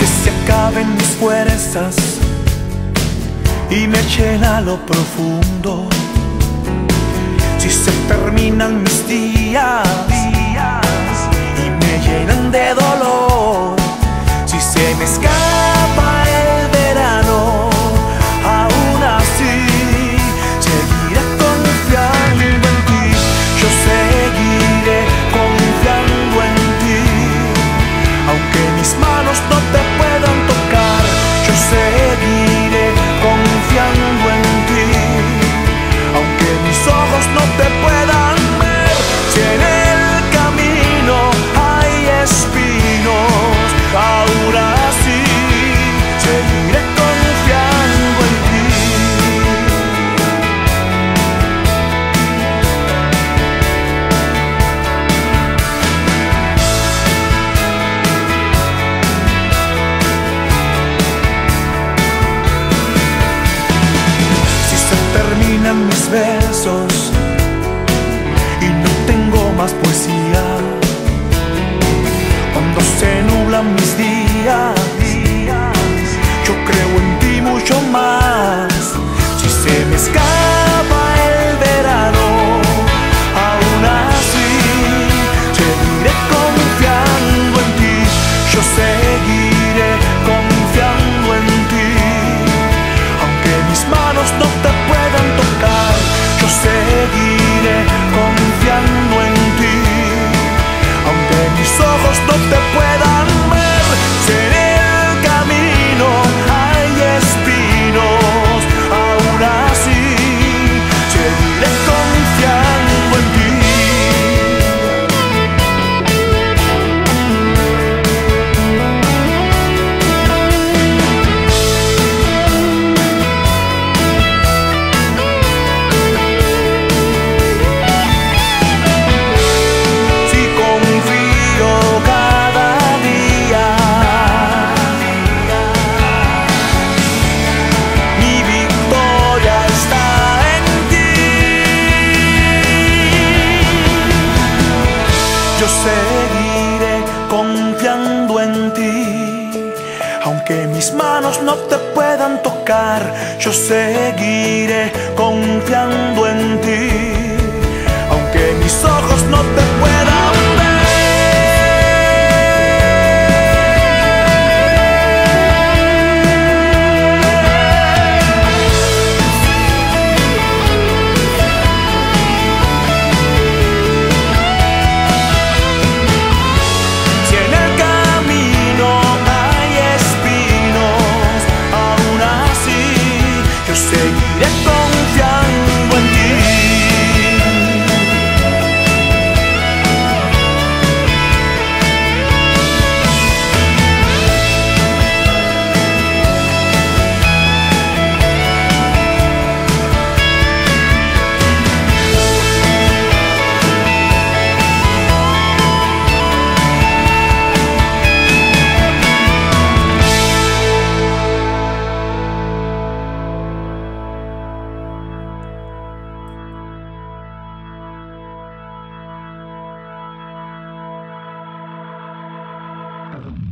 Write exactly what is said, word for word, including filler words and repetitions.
que se acaben mis fuerzas y me echen a lo profundo. Si se terminan mis días y me llenan de dolor, si se me escapa el verano, aún así seguiré confiando en ti. Yo seguiré confiando en ti, aunque mis manos no te puedan tocar. Yo seguiré confiando en ti, aunque mis ojos no te puedan ver. Si en el camino hay espinos, aún así seguiré confiando en ti. Si se terminan mis versos y no tengo más poesía, cuando se nublan mis días, yo creo en ti mucho más. Si se me escapa el verano, aún así seguiré confiando en ti. Yo seguiré confiando en ti, aunque mis manos no te puedan tocar. Yo seguiré confiando en ti, aunque mis ojos no te puedan ver. Si en el camino hay espinos, aún así seguiré confiando en ti. Si confío cada día, mi victoria está en ti. Yo seguiré confiando en ti, aunque mis manos no te puedan tocar. Yo seguiré confiando en ti, aunque mis ojos no te puedan ver. Si en el camino hay espinos, aún así yo seguiré confiando en ti. Thank you.